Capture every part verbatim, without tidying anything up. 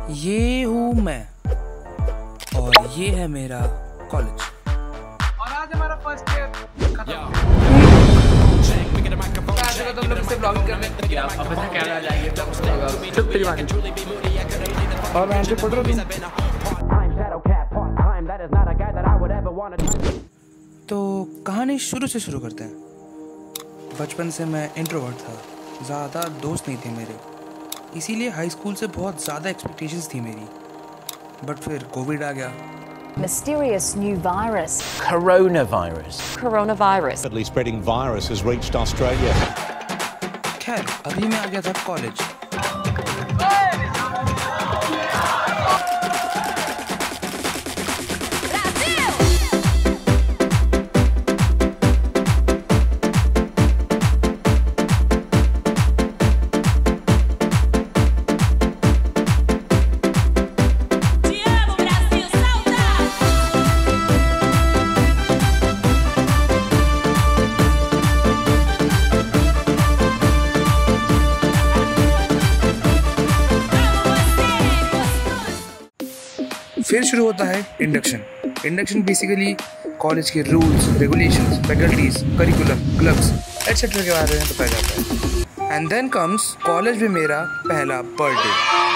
ये हूँ मैं और ये है मेरा कॉलेज। और आज हमारा फर्स्ट ईयर खत्म। तुम लोग इससे ब्लॉगिंग करने अब ऐसा कैमरा जाएंगे चुप तेरी बात और मैं ऐसे पढ़ रहा हूँ। तो कहानी शुरू से शुरू करते हैं। बचपन से मैं इंट्रोवर्ट था, ज़्यादा दोस्त नहीं थे मेरे, इसीलिए हाई स्कूल से बहुत ज़्यादा एक्सपेक्टेशंस थी मेरी। बट फिर कोविड आ गया। Mysterious new virus. Coronavirus. Coronavirus. Rapidly spreading virus has reached Australia. खैर अभी मैं आ गया था कॉलेज। फिर शुरू होता है इंडक्शन। इंडक्शन बेसिकली कॉलेज के rules, regulations, faculties, curriculum, clubs etcetera के बारे में बताया जाता है। एंड देन कम्स कॉलेज में मेरा पहला बर्थडे।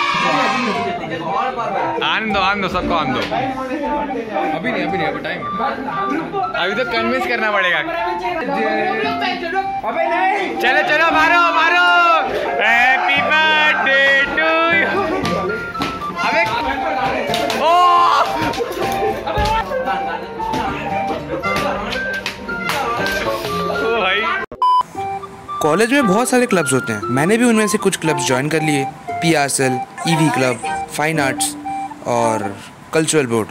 आन दो आन दो सबको आन दो। अभी नहीं अभी नहीं अभी टाइम अभी तो कन्विंस करना पड़ेगा। अबे नहीं चलो चलो मारो मारो। Happy birthday to you. अबे कॉलेज में बहुत सारे क्लब्स होते हैं, मैंने भी उनमें से कुछ क्लब्स ज्वाइन कर लिए। P R S L, E V club, fine arts और कल्चरल बोर्ड।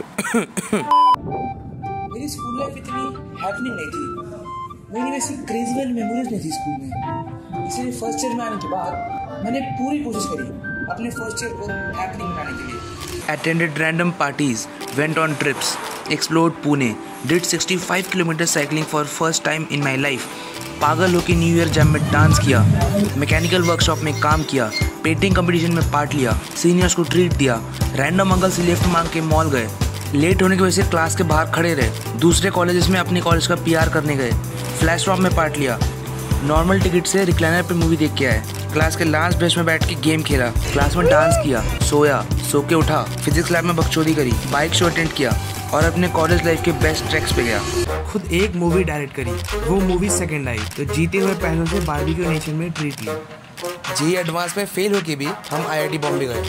मेरी स्कूल लाइफ इतनी हैपनिंग नहीं थी, मेरी वैसी क्रेजी वाली मेमोरीज नहीं थी स्कूल में, इसलिए फर्स्ट ईयर में आने के बाद मैंने पूरी कोशिश करी अपने फर्स्ट ईयर को हैपनिंग बनाने के लिए। Attended random parties, went on trips, explored Pune, did sixty-five kilometer cycling for first time in my life. पागल होकर न्यू ईयर जैम में डांस किया, मैकेनिकल वर्कशॉप में काम किया, पेंटिंग कंपटीशन में पार्ट लिया, सीनियर्स को ट्रीट दिया, रैंडम अंकल से लिफ्ट मांग के मॉल गए, लेट होने की वजह से क्लास के बाहर खड़े रहे, दूसरे कॉलेजेस में अपने कॉलेज का पी आर करने गए, फ्लैश मॉब में पार्ट लिया, नॉर्मल टिकट से रिक्लाइनर पे मूवी देख के आए, क्लास के लास्ट बेंच में बैठ के गेम खेला, क्लास में डांस किया, सोया, सो के उठा, फिजिक्स लैब में बकचोदी करी, बाइक शो अटेंड किया और अपने कॉलेज लाइफ के बेस्ट ट्रैक्स पे गया। खुद एक मूवी डायरेक्ट करी, वो मूवी सेकंड आई तो जीते हुए पहलों से बारबेक्यू नेशन में ट्रीट लिया। जेईई एडवांस में फेल होके भी हम आई आई टी बॉम्बे गए।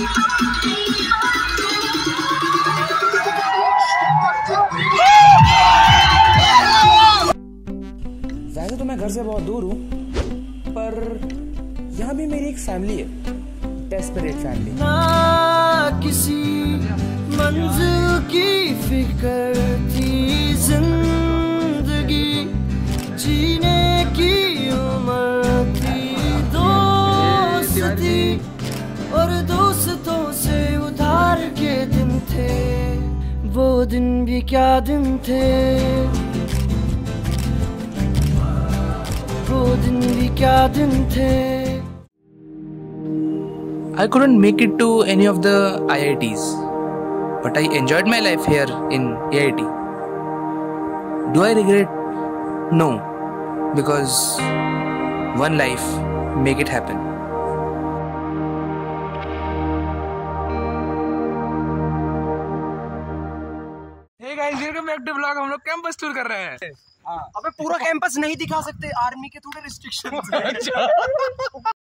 वैसे तो मैं घर से बहुत दूर हूँ, पर यहाँ भी मेरी एक फैमिली है, डेस्परेट फैमिली। ना किसी मंजिल की फिक्र थी, जिंदगी जीने की उम्र थी, दोस्ती और दोस्तों से उधार के दिन थे, वो दिन भी क्या दिन थे, वो दिन भी क्या दिन थे। I couldn't make it to any of the I I Ts, but I enjoyed my life here in A I T. Do I regret? No, because one life, make it happen. Hey guys, welcome back to vlog। हम लोग campus tour कर रहे हैं। अबे पूरा campus नहीं दिखा सकते, आर्मी के थोड़े रिस्ट्रिक्शंस हैं।